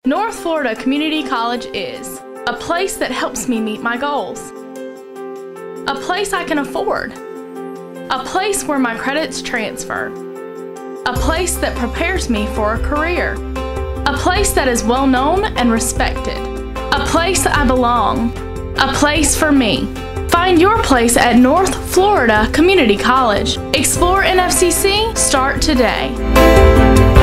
North Florida Community College is a place that helps me meet my goals, a place I can afford, a place where my credits transfer, a place that prepares me for a career, a place that is well known and respected, a place I belong, a place for me. Find your place at North Florida Community College. Explore NFCC. Start today.